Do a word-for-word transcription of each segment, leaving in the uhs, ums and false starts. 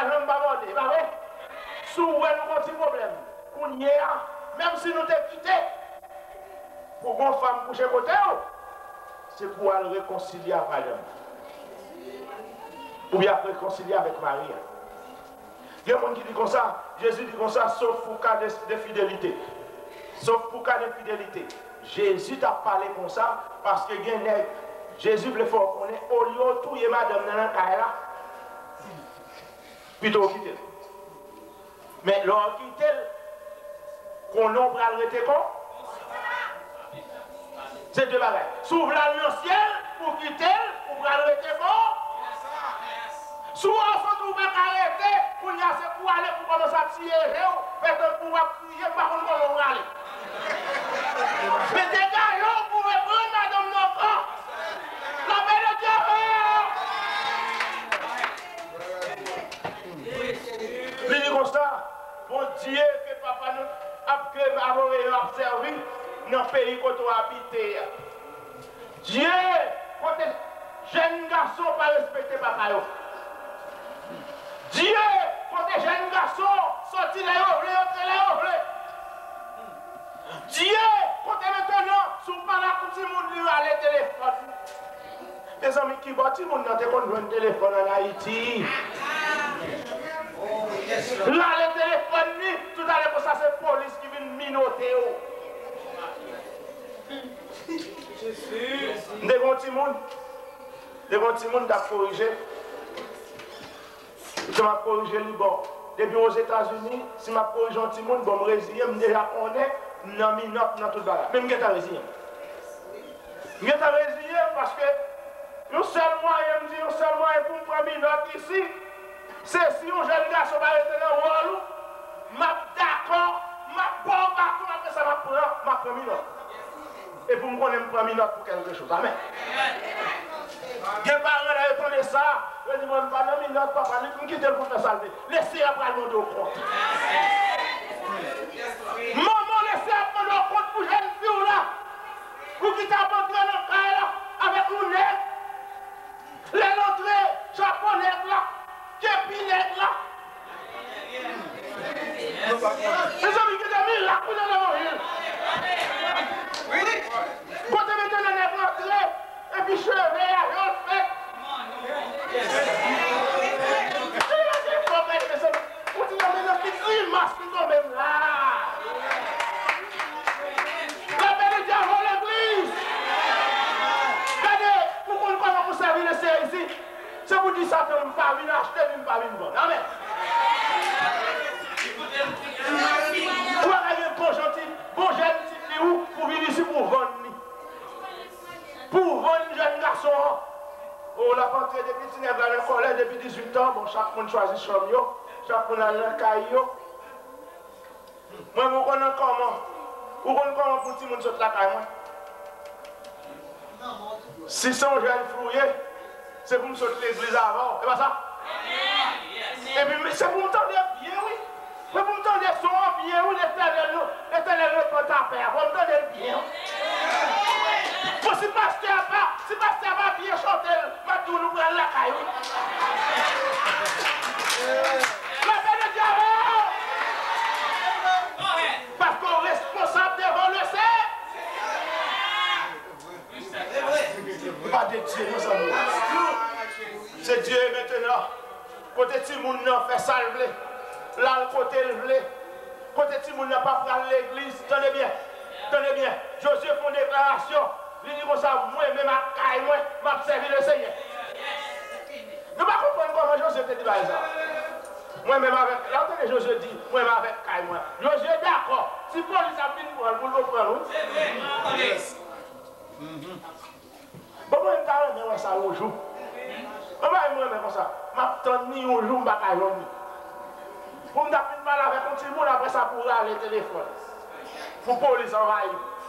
jamais abordé. Pas vrai? Sous nous avons un petit problème. Qu'on y est, même si nous t'es quitté, pour une femme coucher côté, c'est pour aller réconcilier avec madame. Ou bien réconcilier avec Marie. Il y a des gens qui disent comme ça, Jésus dit comme ça, sauf pour cas de, de fidélité. Sauf pour cas de fidélité. Jésus t'a parlé comme ça parce que Jésus voulait faire qu'on est au lieu de tout, il y a madame dans la caille. Plutôt quitter. Mais leur quitter, qu'on n'a pas arrêté quoi? C'est deux bagages. S'ouvre la ciel pour quitter, pour arrêter quoi? Souvent, on ne peut pas arrêter pour aller pour commencer à tirer, mais pour crier, par contre, on va aller. Mais des gars, vous pouvez prendre madame Noko. La paix de Dieu. Il dit comme ça, bon Dieu, que papa nous a observé dans le pays où tu habites. Dieu, quand les jeunes garçons ne pas respecter papa. Dieu, quand les jeunes garçons sortent les ouvres, entre les ouvres. Dieu, quand maintenant, si vous parlez à tout le monde, à le téléphone. Les amis qui battent, tout le monde a un téléphone en Haïti. Là, le téléphone, tout à l'heure, ça c'est la police qui vient minoter. Des gens qui monde, des gens qui monde a corrigé. Je m'a corrigé le bon. Depuis aux États-Unis, si je corrige un petit monde, bon, je résilier, je déjà connais, non, mais non, dans tout le bagage. Même je suis résilié. Je suis résilié parce que le seul moyen, je dis, le seul moyen pour me prendre une note ici, c'est si un jeune garçon va rester dans le rôle, je suis d'accord, je suis bon, après ça, je prends une note. Et pour me connaître, je prends une note pour quelque chose. Amen. Les parents répondent ça, je dis, mon papa, non, notre papa, nous quittons le pour salver. Laissez après le monde au compte. Maman, laissez après le compte pour jeune fille là. Pour quitter à rentrer dans le cas là, avec nous nègres. Les entrées japonais là, képinègres là. Les amis qui ont mis là, pour dans le monde. Quand tu mets dans les entrées, et puis je vais à l'autre fait. La paix de Dieu avant l'église. Regardez, pourquoi nous commençons pour servir le Seigneur ici? C'est pour dire ça que nous ne pouvons pas venir acheter, nous ne pouvons pas venir vendre. Amen. Vous avez un bon gentil, bon jeune pour venir ici pour vendre. Pour vendre un jeune garçon. Oh, la rentrée depuis que tu n'es pas dans le collège depuis dix-huit ans, bon, chaque monde choisit son yo, chaque monde a le caillou. Moi, vous connaissez comment? Vous connaissez comment pour tout le monde saute la caille, moi? Si c'est un jeune fouillé, c'est pour me sauter l'église avant, c'est pas ça? Et puis, c'est pour me tendre bien, oui. C'est pour me tendre son bien, oui, l'éternel, l'éternel ne peut pas faire, pour me tendre bien. Si pasteur pas, si pasteur va bien chanter, ma tout nous prend la caille. La paix de Dieu. Parce qu'on est responsable devant le Seigneur. Pas de Dieu, nous sommes. C'est Dieu maintenant. Côté Timoun n'a fait salver. Là, le côté le côté Timoun n'a pas pris l'église. Tenez bien, tenez bien. Josué fait une déclaration. Il dit comme ça, moi-même à caille, moi, m'a servi le Seigneur. Nous ne comprenons pas comment Josué te dit ça. Moi-même avec, là, quand Josué dit, moi-même avec caille, moi. Josué est d'accord. Si Paul il s'appuie pour le prendre, pour le prendre. Bon, moi, je vais faire ça un jour. Comment moi, comme ça? Je vais tenir un jour, je vais faire pour me faire mal avec un petit monde, après ça, pour aller au téléphone. Pour la police envahir.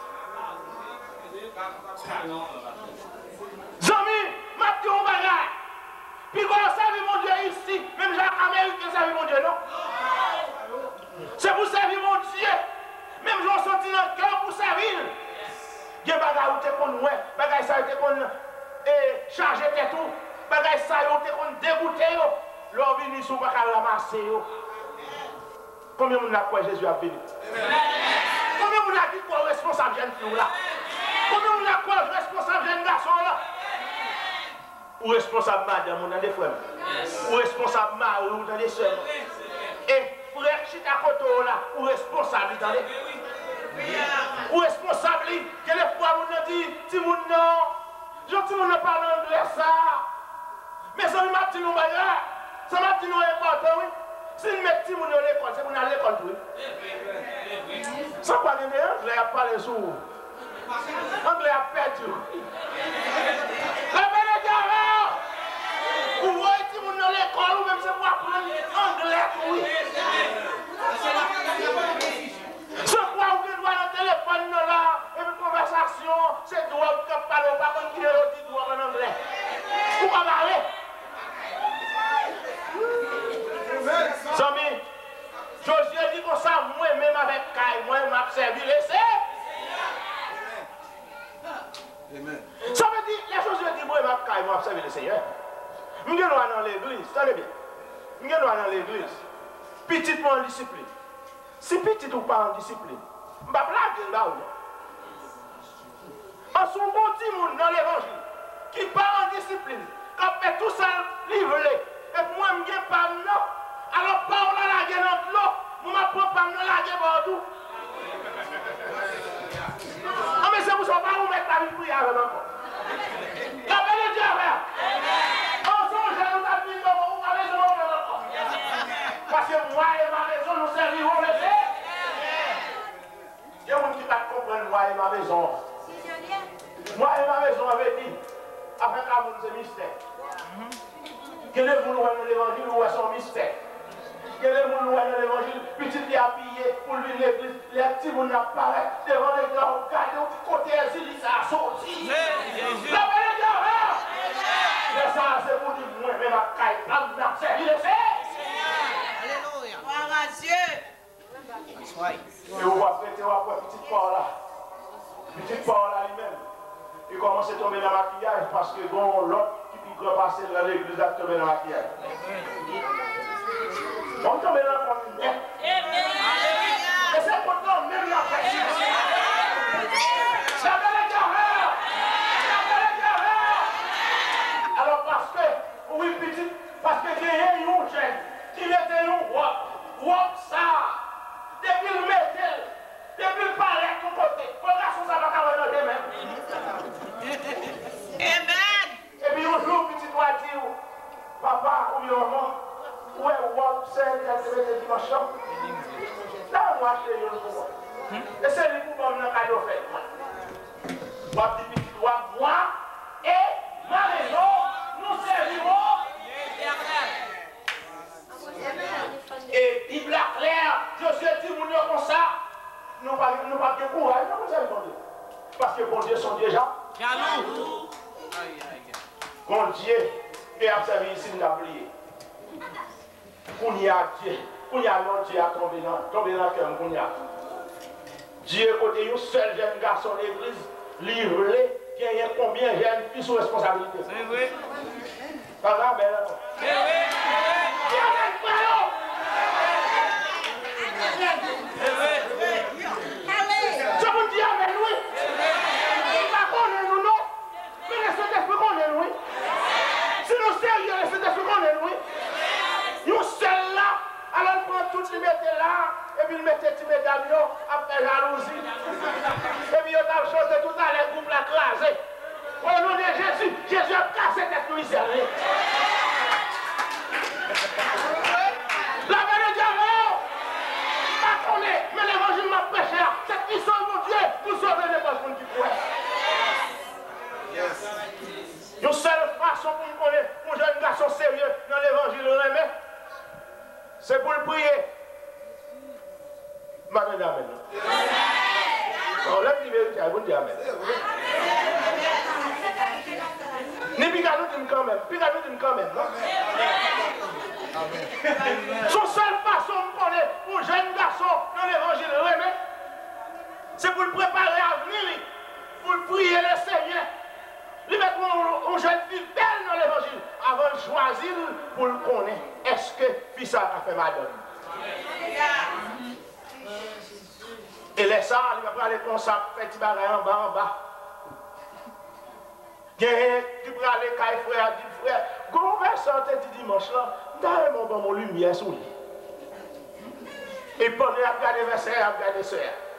Zami, ma dit un bagage. Puis quand on servi mon Dieu ici, même Jacques Américain servi mon Dieu, non? C'est pour servir mon Dieu. Même je suis sorti dans le cœur pour servir. Il y a des bagages où tu es qu'on ouais, bagages ça où tu es qu'on charger tes tout, bagages ça où tu es qu'on dégoûté. L'on vient venu sous pas ramasser. Combien de gens quoi Jésus a venu? Combien de gens qui quoi responsable jeune fille là? Combien de gens quoi responsable jeune garçon là? Ou responsable madame, on a des frères. Ou responsable mari, on a des soeurs. Et frère chita koto là, ou responsable, attendez. Ou responsable, quelle fois on a dit, si mon nom, gentil mon nom parle anglais ça. Mais ça m'a dit nous bagarre, ça m'a dit nous important, oui. Si nous mettons mon nom à l'école, c'est pour aller à l'école, oui. Sans pas de anglais à parler sur. Anglais à perdu. La belle gare, ou voyez si mon nom à l'école, ou même c'est pour apprendre anglais, oui. Ce quoi vous devez voir le téléphone là, et puis conversation, c'est droit que parler, pas contre qui est dit droit en anglais. Vous pas parler. Zami, Josué dit comme ça, moi-même avec Kai, moi-même m'a servi l'essai. Ça veut dire, les Josué dit moi-même avec Kai, moi-même servi le Seigneur. Je vais dans l'église, tenez bien. Je vais dans l'église. Petit en discipline. Si petit ou pas en discipline, je ne vais pas blaguer là. En son bon petit monde dans l'évangile, qui part en discipline, qui fait tout ça livré, et moi je ne vais pas non. Alors pas on a la gueule dans l'eau, je ne prends pas la gueule partout. Ah mais c'est pour ça que vous mettez la vie prière avec encore. La belle Dieu frère. On songe à nous appuyer dans vous avez raison encore. Parce que moi et ma maison nous servirons les deux. Il y a des gens qui ne comprennent moi et ma maison. Moi et ma maison avait dit, avec l'amour c'est mystère. Quel est vous dans l'évangile ou est son mystère? Quel est vous dans l'évangile? Petit est habillé pour lui l'église, les petits vous n'apparaissent devant les grands cadeaux, côté exil, ça a sorti. La belle Dieu, mais ça c'est pour dire moi même à Caille, là vous n'avez servi le fait. Alléluia. Gloire à Dieu. Et vous voyez petite part là. Petite part là lui-même. Il commence à tomber dans le maquillage parce que bon, l'autre qui peut passer dans l'église a tombé dans le maquillage. On tombe dans le maquillage. Et c'est pourtant même la pression. Ça va les carreurs. Ça va les carreurs. Alors parce que, oui petit, parce que il y a un jeune qui mettait un wop, wop ça. Depuis le mettait, depuis le parlait tout côté. Pour la chose ça va faire dans les mains. Amen. Et puis on joue petit doigt dit, papa ou maman, où est wop, c'est le dimanche. Là on va acheter une chose. Et c'est lui pour me cadeau fait. Wop dit petit doigt, moi et ma maison, nous servirons. Et Bible claire, je sais dit mon comme ça, nous ne pas nous pas de courage, nous ça répondre. Parce que bon Dieu sont déjà Jaloux. bon Dieu et observé ici nous avons oublié. Qu'on y a Dieu, qu'on y a notre Dieu a tombé dans tombé dans le cœur qu'on y a. Dieu côté un seul jeune garçon de l'église livré qui a combien de jeunes filles sous responsabilité. C'est vrai. Pas grave, mais là. C'est vrai. Je vous dis amen, oui. Il va connaître nous, non. Mais le Saint-Esprit connaît, oui. Si nous sérieux, le Saint-Esprit connaît, oui. Nous seul là, alors il prend tout, il mettait là, et puis il mettait tous mes dames, après jalousie. Et puis il a chanté tout à l'heure, groupe l'a crasé. Au nom de Jésus, Jésus a cassé cette nuit, c'est vrai. La vérité de Dieu, pas qu'on est, mais l'évangile m'a prêché là. C'est qui sauve mon Dieu pour sauver les personnes qui croient. Une seule façon pour nous connaître un jeune garçon sérieux dans l'évangile remet, c'est pour le prier. Madame, amen. On l'a dit, mais vous dites amen. Ni pica nous dit quand même, pica nous dit quand même, non? Son seule façon de connaître un jeune garçon dans l'évangile remet, c'est pour le préparer à venir, pour le prier le Seigneur. Lui mettre une jeune fille belle dans l'évangile avant de choisir pour le connaître. est-ce que fils ça a fait madame? Et les ça, il va aller comme ça, petit bagage en bas, en bas. Tu peux aller caille frère, dit frère, comment on va sortir du dimanche là? D'ailleurs, mon bon, mon lumière sous lui. Et pendant qu'il a regardé verset, il a regardé soeur.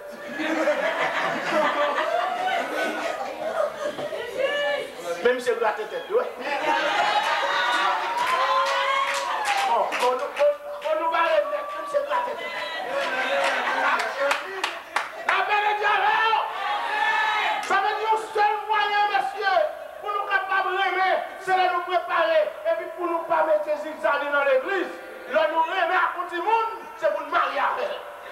Même si c'est la tête, ouais. Bon, on nous va aller, même si c'est la tête. La paix de Dieu, ça veut dire un seul moyen, monsieur, pour nous capables de remettre, c'est de nous préparer. Et puis pour nous pas mettre des zigzags dans l'église, là nous remettre à contre le monde, c'est pour nous marier avec.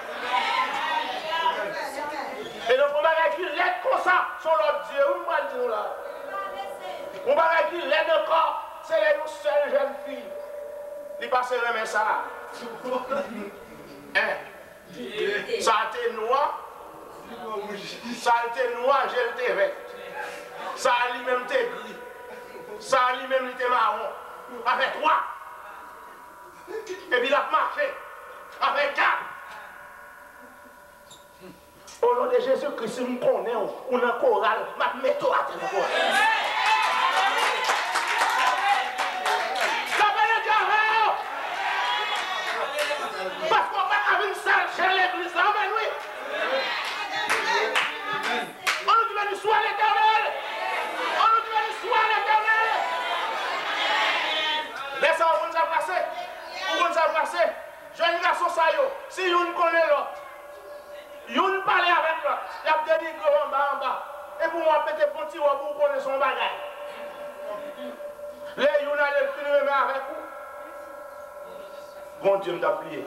Et donc on va qui l'aide comme ça, sur l'autre Dieu, où va dire là? On va qui l'aide encore, c'est une seule jeune fille. Il passe à remettre ça. Hein? Ça a été noir. Ça a été noir, j'ai été vert. Ça a lui-même été gris. Ça a lui-même été marron. Avec trois. Et puis il a marché. Avec quatre. Au nom de Jésus-Christ, nous connaissons. On a un choral. Ma méthode à terre. Parce qu'on va avoir une salle chez l'église là, mais oui. On nous dit béni soit l'Éternel. On nous dit béni soit l'Éternel. Laissez-moi vous nous passer. Vous nous passer. Jeune garçon, ça y est. Si vous connaissez l'autre, vous parlez avec l'autre. Il y a des micros en bas, en bas. Et pour moi, peut-être petit ou pour connaître son bagage. Les vous allez finir avec vous. Bon Dieu m'a plié.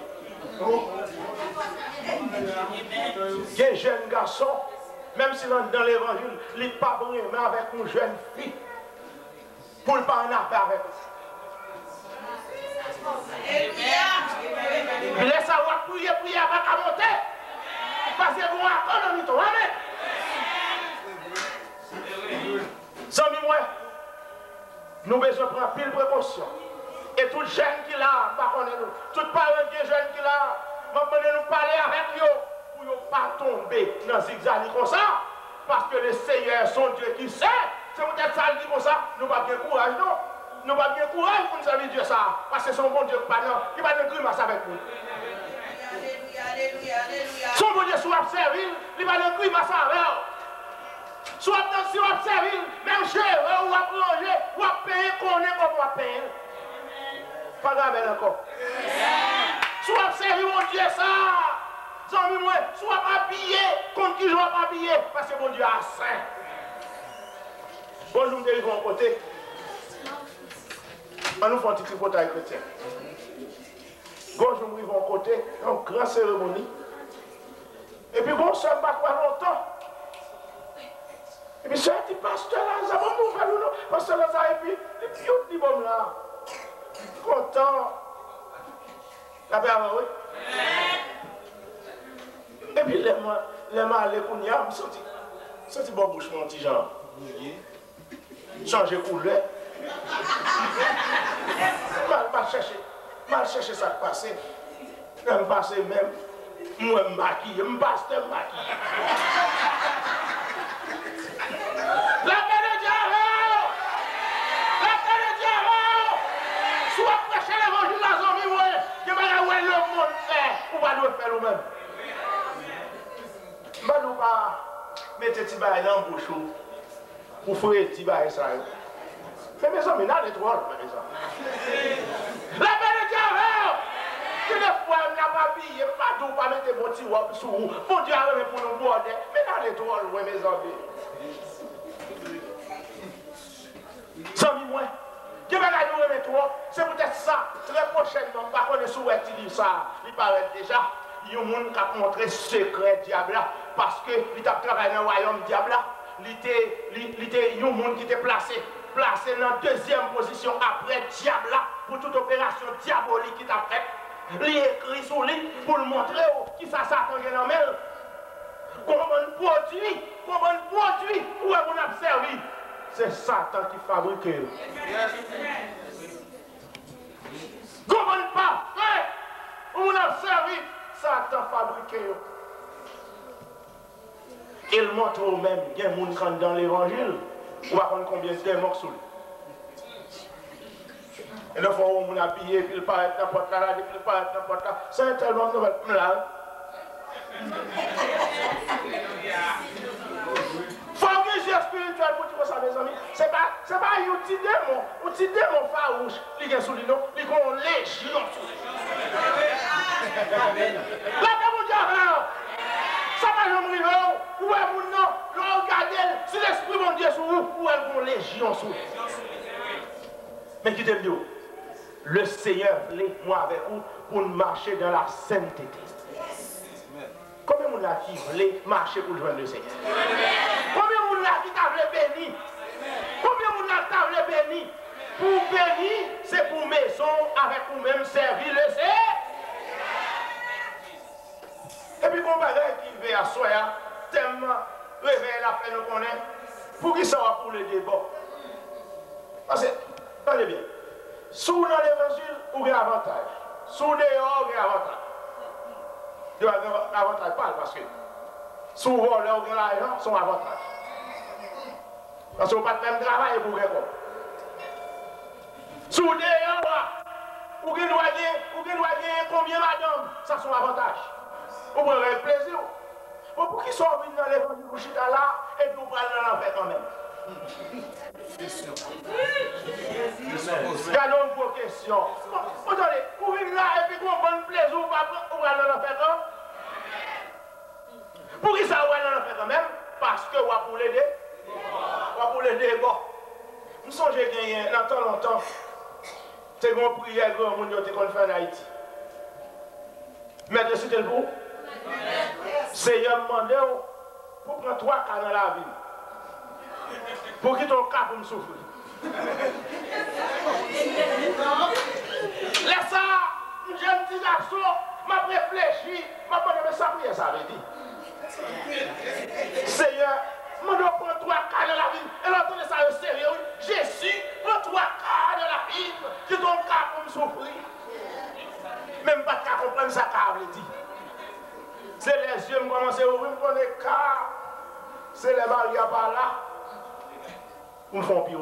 Il y a un jeune garçon, même si dans, dans l'évangile, il n'est pas vraiment avec une jeune fille. Pour ne pas en avoir avec elle. Laisse avoir prier, prier avec à monter. Parce que vous avez un temps. Amen. Sans moi, nous avons besoin de prendre pile précaution. Et tout jeune qui l'a, tout parent qui est jeune qui l'a, nous nous parler avec eux pour ne pas tomber dans zigzag comme ça. Parce que le Seigneur, son Dieu qui sait, c'est peut-être ça dit comme ça, nous n'avons pas bien courage, non. Nous n'avons pas bien courage pour nous servir Dieu ça. Parce que son bon Dieu qui va nous grimacer avec nous. Son bon Dieu, si vous observez, il va nous grimacer avec nous. Soit si vous observez, même chez eux, ou à plonger, ou à payer, qu'on est comme on va payer. Pas grave encore. Soit observé mon Dieu ça. Soit habillé contre qui je ne vais pas habiller. Parce que mon Dieu a saint. Bonjour, nous arrivons à côté. On nous fait un petit tripotage chrétien. Bonjour, nous arrivons à côté. Une grande cérémonie. Et puis bon, ça ne va pas longtemps. Et puis c'est un petit pasteur là. Ça va nous faire nous. Pasteur là, et puis les pieds du bon là. Content. La paix avant, oui. Et puis, les mains, les mains, les couilles, je me senti bon bouche, mon petit genre. Changer couleur. Mal, mal chercher, mal chercher ça qui passe. Je me passe même, moi, je me maquille, je me passe, je me maquille. La paix de Dieu! Soit prêcher l'évangile dans son vie, que le monde fait, ou pas le faire nous-mêmes. Je ne vais pas mettre des bails dans la bouche pour faire des bails ça. Mais mes amis, n'a pas de droit, mes amis. La paix de Dieu, que des fois, on n'a pas pillé, pas tout, pas mettre mon petit wop sous vous. Mon Dieu a remis pour nous border, mais n'a pas de droit, mes amis. Sans moi. Je vais nous remettre, c'est peut-être ça, très prochainement, par contre, si vous avez ça, il paraît déjà, il y a un monde qui a montré secret diable, parce qu'il a travaillé dans le royaume diable, il y a un monde qui était placé, placé dans la deuxième position après diable, pour toute opération diabolique qu'il a faite. Il écrit sur lui pour le montrer qui ça Satan est dans le comment on produit, comment on produit, où est-ce qu'on a servi. C'est Satan qui fabrique. Go comprenez pas. On a servi, Satan fabriqué. Il montre au même, il y a des gens dans l'évangile, on va prendre combien de démons sous lui. Et le fois où on a pillé, puis il paraît n'importe là, puis il paraît n'importe là, c'est tellement de là. Faut que j'ai spirituel pour tout ça, mes amis. C'est pas, c'est pas un petit démon, un petit démon farouche, il est sous lui, non, il est en légion. Là, vous dites, ça va jamais arriver, où est mon nom, regardez, si l'esprit mon Dieu sur vous, où est mon légion sur vous. Mais qui t'aime Dieu? Le Seigneur voulait, moi avec vous, pour marcher dans la sainteté. Combien de gens qui voulaient marcher pour joindre le Seigneur? Combien de gens qui t'avaient béni? Combien de gens qui t'avaient béni? Pour bénir, c'est pour maison, avec vous-même servir le Seigneur. Et puis, quand on qui veut à soi, thème, réveiller la paix, nous connaissons, pour qui ça va pour le débat? Parce que, attendez bien, sous dans l'évangile, vous avez un avantage. Sous dehors, vous avez un avantage. Vous avez un avantage, pas parce que souvent, là, vous avez l'argent, son avantage. Parce que vous n'avez pas de même travail pour vous. Sous dehors, vous avez combien madame, ça son avantage. Vous prenez le plaisir. Pour qu'ils soient venus dans l'évangile, vous chita là, et puis vous prenez dans l'enfer quand même. Gardons vos questions. Vous attendez, vous venez là et puis vous prenez le plaisir, vous prenez dans l'enfer quand même. Pour qui ça vous dans l'enfer quand même? Parce que vous pour l'aider. Vous pour l'aider. Bon. Nous sommes gagné longtemps, longtemps. C'est une prière que nous avons fait en Haïti. Maître, c'était le pour? Seigneur m'a demandé pour prendre trois cas dans la vie. Pour qui ton cas pour me souffrir. Laisse ça, un jeune petit garçon, m'a réfléchi, m'a demandé mais ça prière, ça veut dire. Seigneur, je dois prendre trois cas dans la vie. Et l'entendre ça au sérieux, Jésus, prends trois cas dans la vie, qui ton cas pour me souffrir. Même pas de comprendre ça car veut dire. C'est les yeux qui commencent à ouvrir, je connais car c'est les mariés par là. Nous font pire.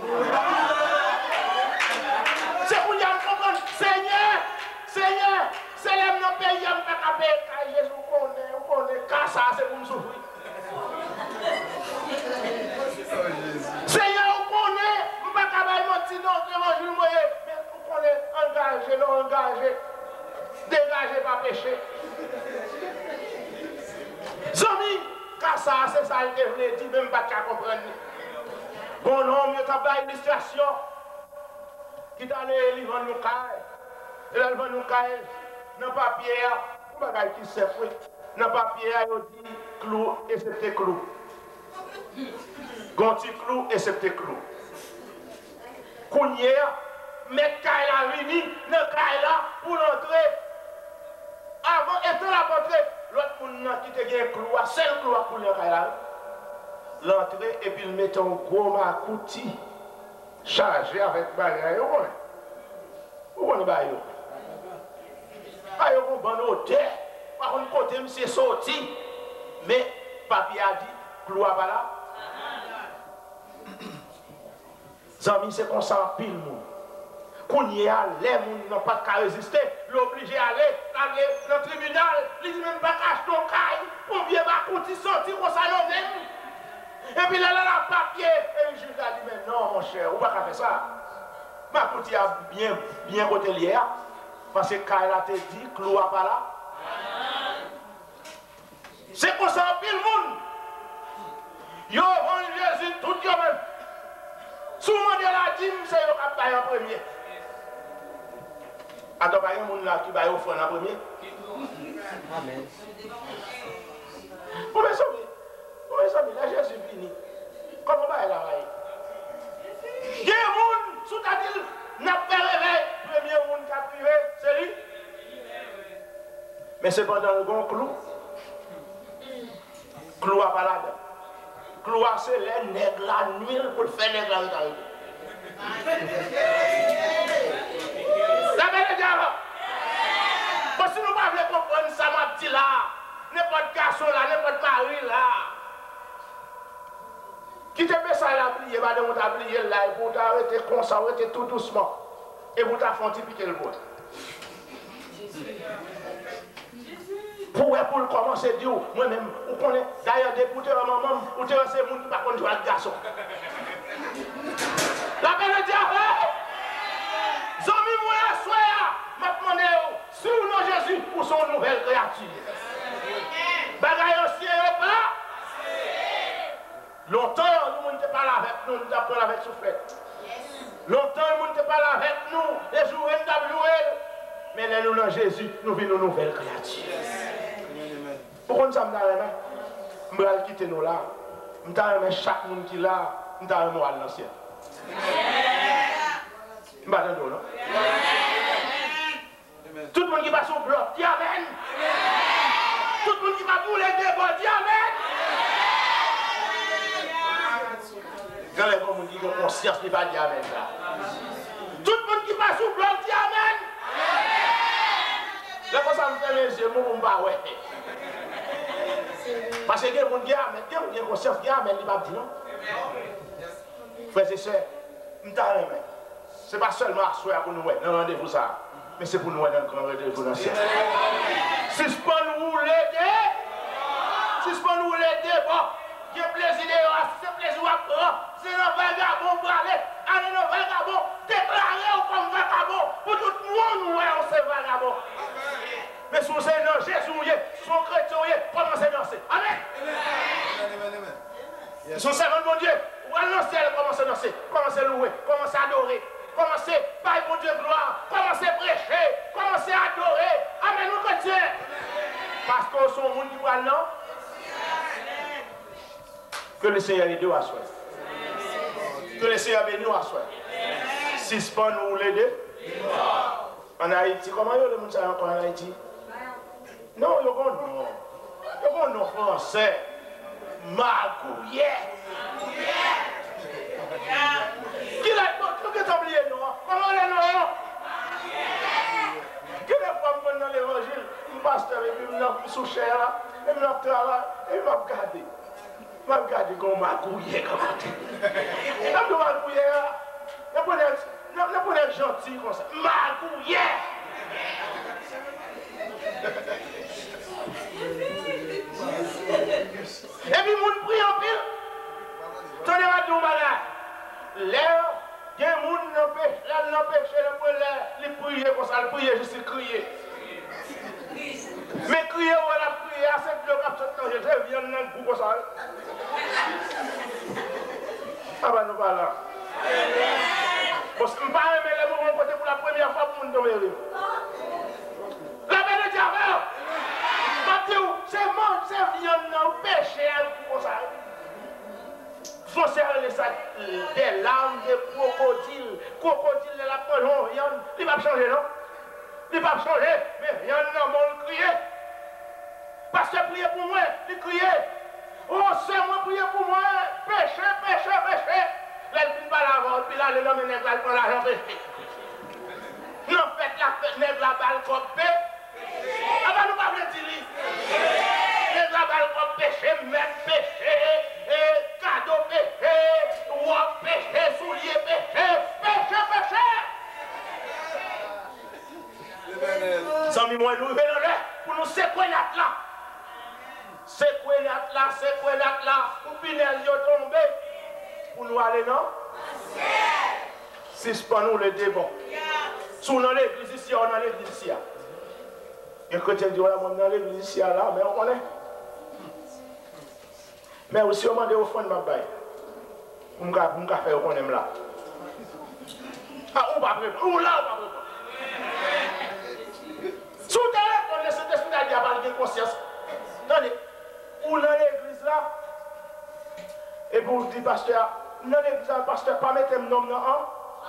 C'est pour y comprendre, Seigneur, Seigneur, c'est les gens qui payent, qui ne payent pas. Jésus, vous connaissez, vous connaissez, car ça c'est pour me souffrir. Seigneur, vous connaissez, vous ne pouvez pas mentir, non, je ne mais vous connaissez, engagez, non, engagez, dégagez, pas péché. Zami, car ça c'est ça que je voulais dire, même pas qu'à comprendre. Bon homme, il y a une illustration qui est allé livrer nous caille. Et là, il va nous caille, dans le papier, il n'y a pas qui s'est fait. Dans le papier, il dit clou et c'était clou. Gonti clou et c'était clou. Kounye, mettre caille la vini, dans caille là, pour l'entrée. Avant, étant la portée, l'autre monde qui te gagne clou, seul clou pour l'entrée là. L'entrée et puis il met un gros macouti chargé avec bagage. Vous connaissez? Vous connaissez bagage? Bagage, vous bon hôtel. Par contre, côté, c'est sorti. Mais, papier a dit, clou à pas là. Zami, c'est qu'on s'en pile, moun. Qu'on y a, les gens n'ont pas qu'à résister. L'obligé à aller, aller dans le tribunal. Il dit même pas cache ton caille. On vient macouti sortir comme ça, non, même. Et puis là, là, là, papier. Et le juge a dit, mais non, mon cher, on va pas faire ça. Ma petite a bien, bien côté hier. Parce que quand elle a te dit, clou à pas là. C'est pour ça, pile le monde. Yo, on Jésus, tout yo même. Souvent, de la dîme, c'est yo qui a en premier. Attends, pas un monde là qui va offrir en premier. Amen. Vous me sauvez. Oui, ça là, Jésus fini. Comment va elle travailler? Il y a un monde, sous ta ville, n'a pas réveil. Premier monde qui a privé, c'est lui. Mais cependant, le bon clou. Clou à balade. Clou à c'est les nègres la nuit pour le faire nègre la nuit. La belle est déjà pas de mon tablier là, et pour t'arrêter comme ça, arrêter tout doucement. Et pour t'affronter piquer le bois. Pour pour commencer dire moi-même, vous connaissez d'ailleurs des pour maman, ou te c'est monde qui pas contre le garçon. La peine de dire Zomi moi soya, m'a demandé si ou non Jésus pour son nouvelle créature. Bagaille aussi est pas. Longtemps nous ne parlons avec nous, nous parlons avec soufflette. Longtemps nous ne parlons avec nous, les jours N W L. Mais là nous dans Jésus, nous vivons une nouvelle créature. Pourquoi nous sommes là? Nous allons quitter nous là. Nous allons chaque monde qui est là, nous allons aller dans le ciel. Nous allons dans non? Tout le monde qui va sur le bloc, dis Amen. Tout le monde qui va bouler des bois, dis Amen. Quand les gens qui ont conscience, ils ne vont pas dire Amen. Tout le monde qui va sur le bloc, dis Amen. Là, quand ça me fait les yeux, je ne vais pas ouais. Parce que les gens qui ont conscience, ils ne vont pas dire non. Frères et sœurs, nous t'arrêtons. Ce n'est pas seulement à soi pour nous dans le rendez-vous ça, mais c'est pour nous dans le grand rendez-vous dans le ciel. Si ce pas nous l'aider, si ce pas nous l'aider, bon, il y a plaisir de c'est plaisir à prendre, c'est un vagabond pour aller, aller dans vagabond, déclarer comme vagabond, pour tout le monde, nous on c'est vagabond. Mais si vous êtes dans Jésus, si vous êtes chrétien, commencez à danser. Amen. Si vous êtes mon Dieu, ou allez dans le ciel, commencez à danser, commencez à louer, commencez à adorer. Commencez par mon Dieu gloire, commencez à prêcher, commencez à adorer. Amen, nous chrétiens. Parce qu'on sont monde qui voit non. Que le Seigneur aide nous à soi. Que le Seigneur bénisse nous à soi. Si ce pas nous l'aider. En Haïti, comment est le monde ça encore en Haïti? Non, il y a un nom. Il y a un nom français. Magouillet. Qui l'a oublié, non? Comment les noms? Qui les femmes dans l'évangile? Un pasteur, et puis il m'a sous chair là, et il m'a travaillé, et il m'a regardé. Il m'a regardé comme ma couillère comme ça. Il m'a couillère là. Il n'a pas être gentil comme ça. Ma couillère! Et puis, mon prie en pile. Tenez à tout bagage. L'air. Il y a des gens qui n'empêchent pas de prier comme ça, de prier juste crier. Mais crier, on va prier à cette bloc, à cette temps, je viens dans le bout comme ça. Ah ben nous pas là. Parce que je ne vais pas aimer les mouvements côté pour la première fois pour nous tomber. La paix de Dieu, c'est monde, c'est viande, non, péché, comme ça. Faut serrer des larmes de crocodile. Crocodile de la colonne, il ne va pas changer, non? Il ne va pas changer, mais il y en a qui crier. Parce que prier pour moi, il crier. Oh, c'est moi prier pour moi, péché, péché, péché. Là, il ne va pas l'avoir, puis là, le homme est là, il prend l'argent péché. Non, faites la fête, nègre la balle comme péché. Ah ben, nous ne pouvons pas dire. Nègre la balle comme péché, même péché. Cadeau péché, roi péché, soulier péché, péché, péché. Sans moi, nous venons là pour nous secouer notre là. Secouer notre là, secouer notre là, pour Pinel y tomber. Pour nous aller, non? Si ce n'est pas nous le débat. Si on est dans l'église ici, on est dans l'église ici. Et quand tu dis, on est dans l'église ici, là, mais on connaît. Mais aussi, on m'a dit au fond de ma baille. Pour me faire qu'on aime là. Ah, on va préparer. Ou là, on va préparer. Sous terre, on laisse cet esprit à avoir de conscience. Attendez, ou dans l'église là, et pour dire, pasteur, dans l'église là, pasteur, pas mettre mon nom dans un.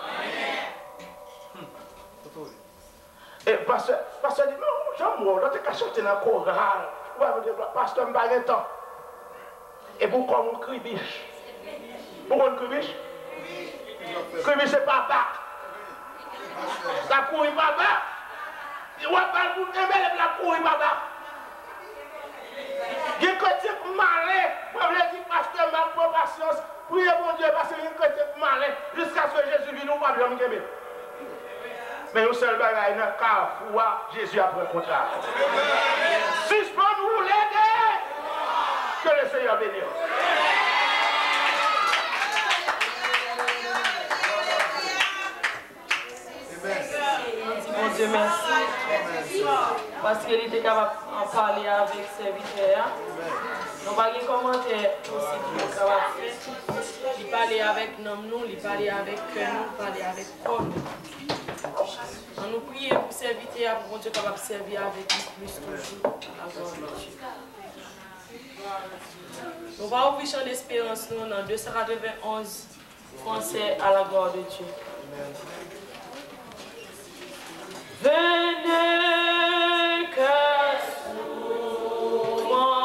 Et pasteur, pasteur dit, non, j'aime moi, là, tu as chanté dans le choral. Ouais, vous dites, pasteur, je n'ai pas de temps. Et pourquoi on crie biche? Pourquoi on crie biche? Crie biche, c'est pas bac. Ça couille pas bac. Il va pas le bouger, mais la couille pas bac. Il y a un côté malin. Moi, je dis, pasteur, ma patience Priez mon Dieu parce que une chrétien malin jusqu'à ce que Jésus vienne, nous pas bien me mais nous seul bagaille dans carrefour, Jésus a pris le contrat. Suspends-nous l'aider. Que le Seigneur bénisse. Mon Dieu, merci. Parce qu'il était capable de parler avec ses serviteurs. Nous n'avons pas de commentaires aussi pour nous capable faire. Il parlait avec nous, il parlait avec nous, il parlait avec nous. On nous prie pour servir, pour que Dieu capable de servir avec nous plus toujours à la gloire de Dieu. On va ouvrir champ d'espérance nous dans deux cent quatre-vingt-onze français à la gloire de Dieu. Venez que souvent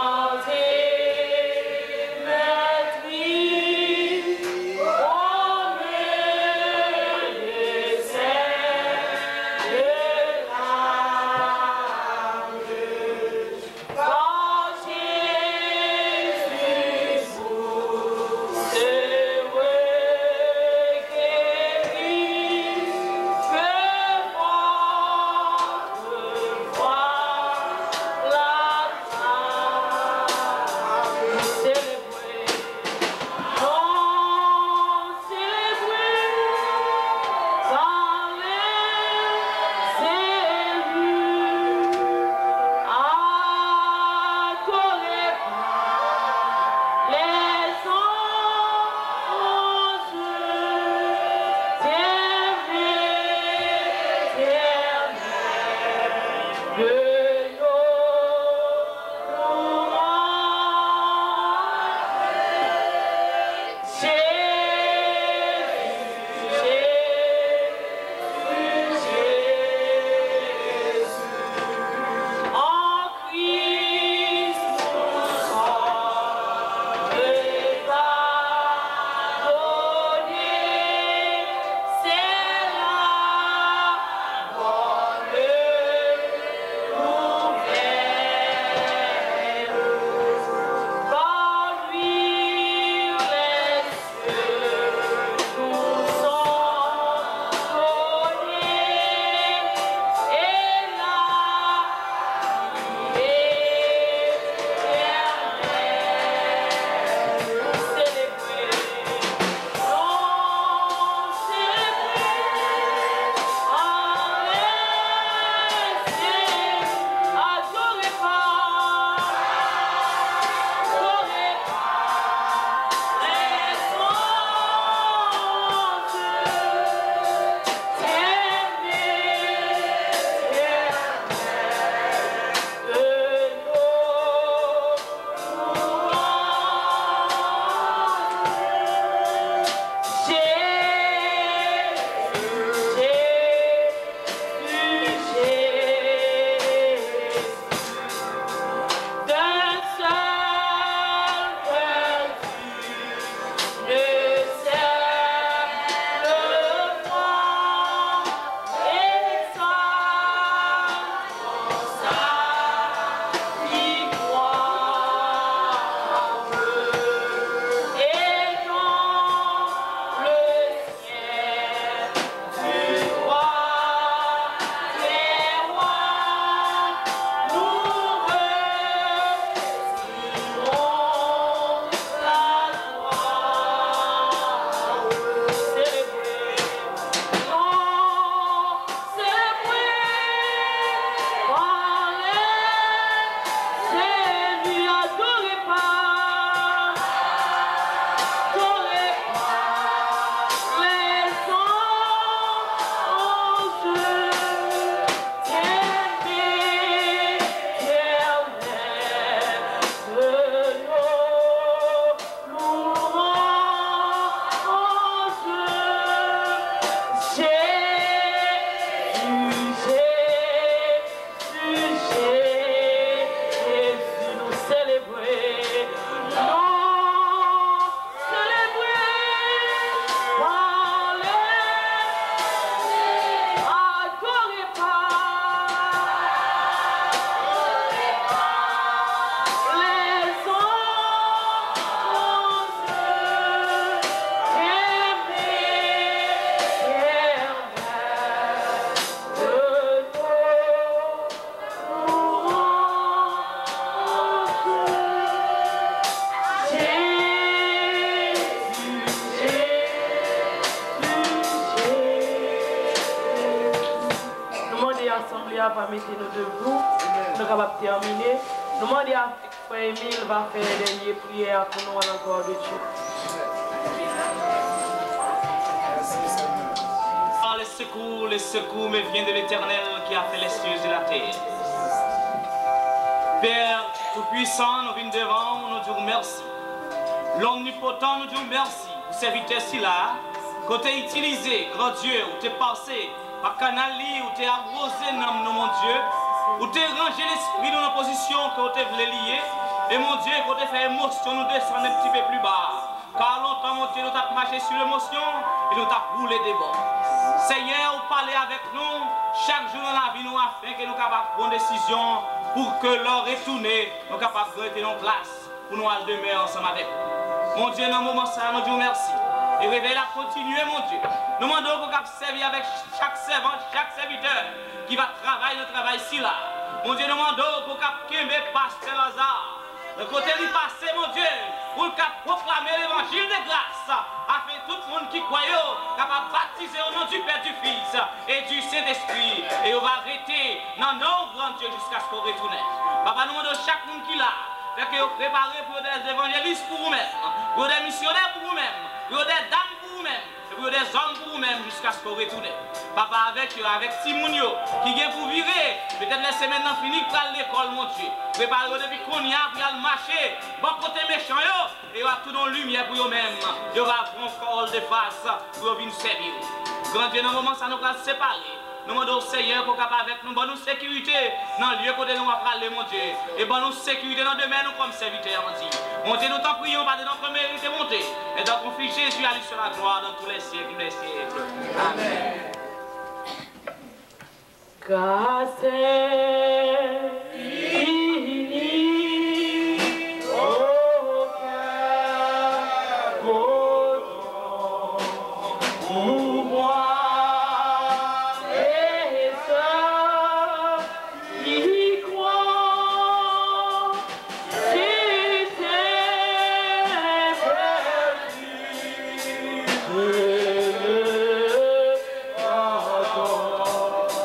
mettez-nous debout. Nous sommes capables de terminer. Nous demandons à Frère Émile va faire une dernière prière pour nous à la gloire de Dieu. Les secours, les secours me viennent de l'Éternel qui a fait les cieux et la terre. Père Tout-Puissant, nous venons devant, nous disons merci. L'Omnipotent, nous disons merci. Vous servitez si là, quand tu utilisé, grand Dieu, où tu es passé, par canal, où tu es arrosé, non, mon Dieu, où tu es rangé l'esprit dans la position que tu voulais lier, et mon Dieu, quand tu fait émotion, nous descendons un petit peu plus bas. Car longtemps, mon Dieu, nous avons marché sur l'émotion et nous avons roulé des bords. Seigneur, vous parlez avec nous chaque jour dans la vie, nous, afin que nous soyons capables de prendre des décisions pour que l'heure retournée, nous soyons capables de rester en place pour nous aller demeurer ensemble avec vous. Mon Dieu, dans le moment ça, nous disons merci. Et réveille à continuer, mon Dieu. Nous demandons qu'on servir avec chaque servant, chaque serviteur qui va travailler le travail ici là. Mon Dieu, nous demandons qu'on puisse pasteur Lazare. Le côté du passé, mon Dieu, pour proclamer l'évangile de grâce, afin que tout le monde qui croit capable de baptiser au nom du Père, du Fils et du Saint-Esprit. Et on va arrêter dans nos grands Dieu jusqu'à ce qu'on retourne. Papa, nous demandons chaque monde qui l'a, fait que vous préparez pour des évangélistes pour vous-même, pour des missionnaires pour vous-même, pour des dames pour vous-même, et pour des hommes pour vous-même jusqu'à ce qu'on retourne. Papa, avec eux, avec Timounio, qui vient pour virer, peut-être les semaines maintenant finies pour l'école, mon Dieu. Préparez-vous depuis qu'on y a, pour aller marcher, bon côté méchant, et il y aura tout dans la lumière pour eux-mêmes. Il y aura un col de face pour venir servir. Grand Dieu, dans le moment, ça nous va séparer. Nous demandons au Seigneur pour capable avec nous, bonne sécurité dans le lieu où nous allons parler, mon Dieu. Et bonne sécurité dans le domaine, nous comme serviteurs, mon Dieu. Mon Dieu, nous t'en prions, pas de notre mérite monter. Et donc, on fait Jésus aller sur la gloire dans tous les siècles des siècles. Amen. God save me, oh God, pour moi, et ceux qui croient, si t'es perdu, je le pardonne.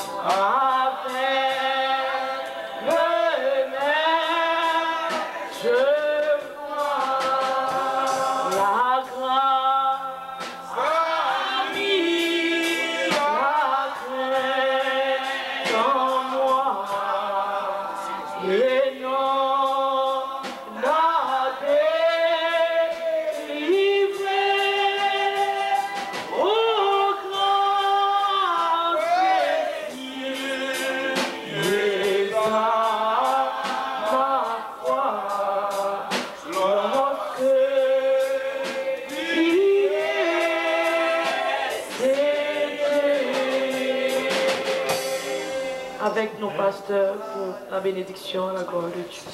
Avec nos pasteurs pour la bénédiction à la gloire de Dieu.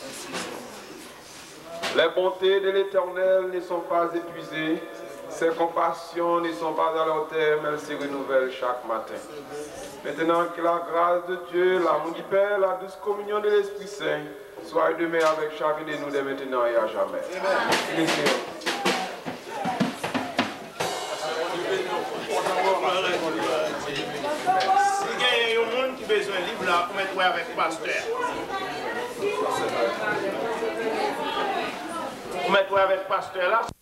Les bontés de l'Éternel ne sont pas épuisées, ses compassions ne sont pas à leur terme, elles se renouvellent chaque matin. Maintenant que la grâce de Dieu, l'amour du Père, la douce communion de l'Esprit Saint soit demeurée avec chacun de nous dès maintenant et à jamais. Amen. Besoin de livre là pour mettre avec le pasteur. Pour mettre avec le pasteur là.